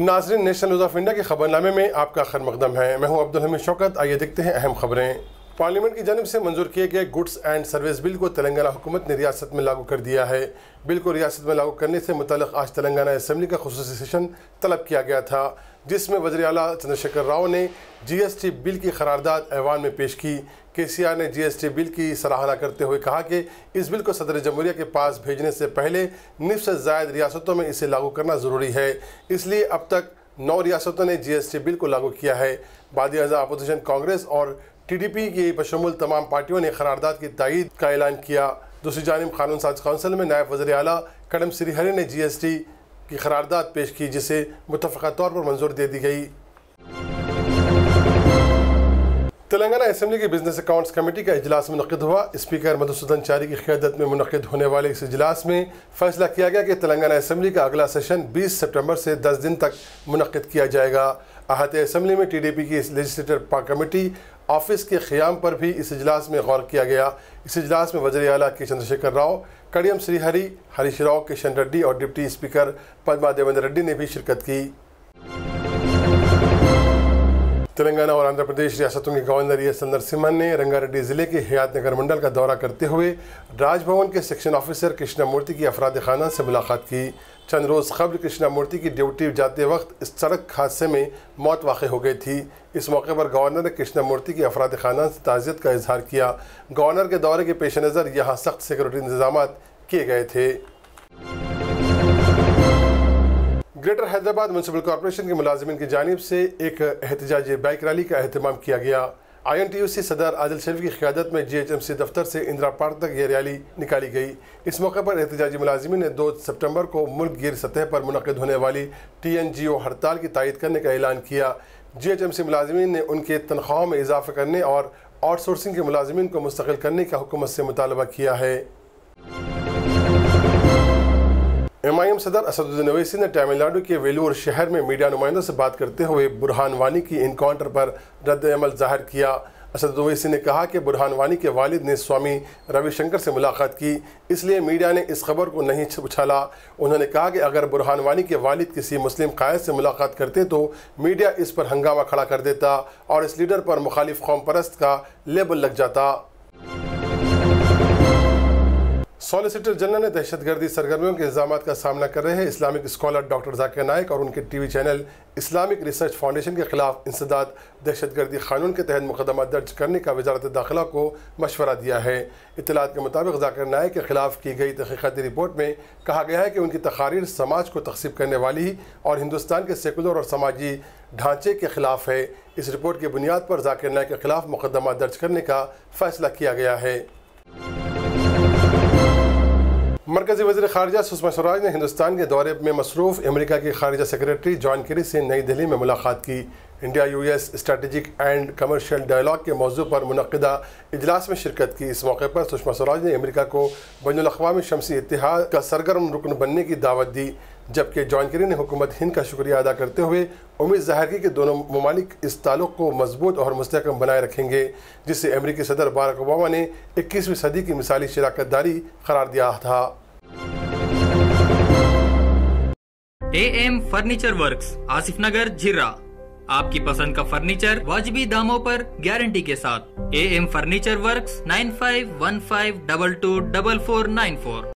नाज़रीन, national news of India के खबरनामे में आपका खैर मकदम है। मैं हूं अब्दुल हमीद शौकत। आइए देखते हैं अहम खबरें। पार्लियामेंट की जानिब से मंजूर किए गए गुड्स एंड सर्विस बिल को तेलंगाना हुकूमत ने रियासत में लागू कर दिया है। बिल को रियासत में लागू करने से मुताल्लिक़ आज तेलंगाना असेंबली का खुसूसी सेशन तलब किया गया था, जिसमें वज़ीर आला चंद्रशेखर राव ने GST बिल की करारदाद ऐवान में पेश की। KCR ने GST बिल की सराहना करते हुए कहा कि इस बिल को सदर जमहूरिया के पास भेजने से पहले निफ़ से ज़ायद रियासतों में इसे लागू करना ज़रूरी है, इसलिए अब तक 9 रियासतों ने GST बिल को लागू किया है। बादी अज़ा अपोजिशन कांग्रेस और TDP की बशमूल तमाम पार्टियों ने करारदाद की तायीद का ऐलान किया। दूसरी जानिब कानून साज कौंसिल में नायब वज़ीर आला कड़म श्रीहरि ने GST की करारदाद पेश की, जिसे मुतफ़क़ा तौर पर मंजूर दे दी गई। तेलंगाना असेंबली की बिजनेस अकाउंट्स कमेटी का इजलास मुनक़िद हुआ। स्पीकर मधुसूदन चारी की क़ियादत में मुनक़िद होने वाले इस इजलास में फ़ैसला किया गया कि तेलंगाना असेंबली का अगला सेशन 20 सितंबर से 10 दिन तक मुनक़िद किया जाएगा। आहत असेंबली में TDP की लेजिस्लेटिव कमेटी ऑफिस के क़याम पर भी इस इजलास में गौर किया गया। इस इजलास में वज़ीर आला के चंद्रशेखर राव, कड़ियम श्रीहरि, हरीश राव, किशन रेड्डी और डिप्टी स्पीकर पद्मा देवेंद्र रेड्डी ने भी शिरकत की। तेलंगाना और आंध्र प्रदेश रियासतों के गवर्नर ES नरसिम्हन ने रंगारेड्डी ज़िले के हयात नगर मंडल का दौरा करते हुए राजभवन के सेक्शन ऑफिसर कृष्णा मूर्ति की अफराद खाना से मुलाकात की। चंद रोज़ कबल कृष्णा मूर्ति की ड्यूटी जाते वक्त इस सड़क हादसे में मौत वाक़ हो गई थी। इस मौके पर गवर्नर ने कृष्णा मूर्ति की अफराद खाना से ताज़ियत का इजहार किया। गवर्नर के दौरे के पेश नज़र यहाँ सख्त सिक्योरिटी इंतजाम किए गए थे। ग्रेटर हैदराबाद म्यूनसिपल कॉरपोरेशन के मुलाजिमीन की जानिब से एक एहतजाजी बाइक रैली का अहतमाम किया गया। INTUC सदर आदिल शरीफ की क़ियादत में GHMC दफ्तर से इंदिरा पार्क तक ये रैली निकाली गई। इस मौके पर एहतजाजी मुलाजिमीन ने 2 सितंबर को मुल्क गिर सतह पर मुनक़िद होने वाली TNGO हड़ताल की तायद करने का ऐलान किया। GHMC मुलाजिमीन ने उनके तनख्वाहों में इजाफ़ा करने और आउटसोर्सिंग के मुलाजिमीन को मुस्तक़िल करने का हुकूमत से मुतालबा किया है। MIM सदर असदुद्दीन ओवैसी ने तमिलनाडु के वेलूर शहर में मीडिया नुमाइंदों से बात करते हुए बुरहान वानी की इनकाउंटर पर रद्द-ए-अमल ज़ाहिर किया। असद ओवैसी ने कहा कि बुरहान वानी के वालिद ने स्वामी रविशंकर से मुलाकात की, इसलिए मीडिया ने इस खबर को नहीं उछाला। उन्होंने कहा कि अगर बुरहान वानी के वालिद किसी मुस्लिम कायद से मुलाकात करते तो मीडिया इस पर हंगामा खड़ा कर देता और इस लीडर पर मुखालिफ कौम परस्त का लेबल लग जाता। सॉलिसिटर जनरल ने दहशतगर्दी सरगर्मियों के इल्ज़ाम का सामना कर रहे Islamic scholar doctor Zakir Naik और उनके TV channel Islamic Research Foundation के खिलाफ इंसदाद दहशतगर्दी कानून के तहत मुकदमा दर्ज करने का वजारत दाखिला को मशवरा दिया है। इत्तलात के मुताबिक जाकिर नाइक के खिलाफ की गई तहक़ीक़ाती रिपोर्ट में कहा गया है कि उनकी तकारीर समाज को तक़सीम करने वाली और हिंदुस्तान के सेकुलर और समाजी ढांचे के खिलाफ है। इस रिपोर्ट की बुनियाद पर जाकिर नाइक के खिलाफ मुकदमा दर्ज करने का फैसला किया गया है। मरकज़ी वज़ीर ख़ारिजा सुषमा स्वराज ने हिंदुस्तान के दौरे में मसरूफ़ अमेरिका के ख़ारिजा सेक्रेटरी जॉन केरी से नई दिल्ली में मुलाकात की। India US strategic and commercial dialogue के मौजू पर मुनक़िदा इजलास में शिरकत की। इस मौके पर सुषमा स्वराज ने अमेरिका को बैनुल-अक़वामी शमसी इत्तेहाद का सरगर्म रुकन बनने की दावत दी, जबकि जॉन केरी ने हुकूमत हिंद का शुक्रिया अदा करते हुए उम्मीद ज़ाहिर की कि दोनों ममालिक इस ताल्लुक़ को मजबूत और मुस्तहकम बनाए रखेंगे, जिसे अमेरिकी सदर बारक ओबामा ने 21वीं सदी की मिसाली शराकतदारी करार दिया था। AM furniture works, Asif Nagar, Jhirra. आपकी पसंद का फर्नीचर वाजिबी दामों पर गारंटी के साथ। AM furniture works 9515224494।